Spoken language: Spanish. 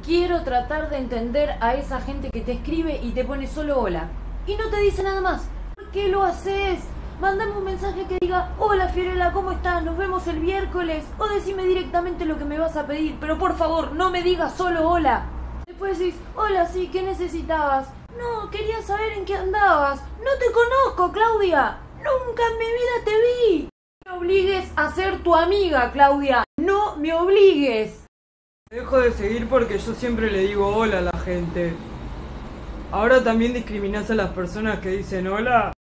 Quiero tratar de entender a esa gente que te escribe y te pone solo hola. Y no te dice nada más. ¿Por qué lo haces? Mándame un mensaje que diga: hola Fiorella, ¿cómo estás? Nos vemos el miércoles. O decime directamente lo que me vas a pedir. Pero por favor, no me digas solo hola. Después decís: hola, sí, ¿qué necesitabas? No, quería saber en qué andabas. No te conozco, Claudia. Nunca en mi vida te vi. No me obligues a ser tu amiga, Claudia. No me obligues. Dejo de seguir porque yo siempre le digo hola a la gente. ¿Ahora también discriminás a las personas que dicen hola?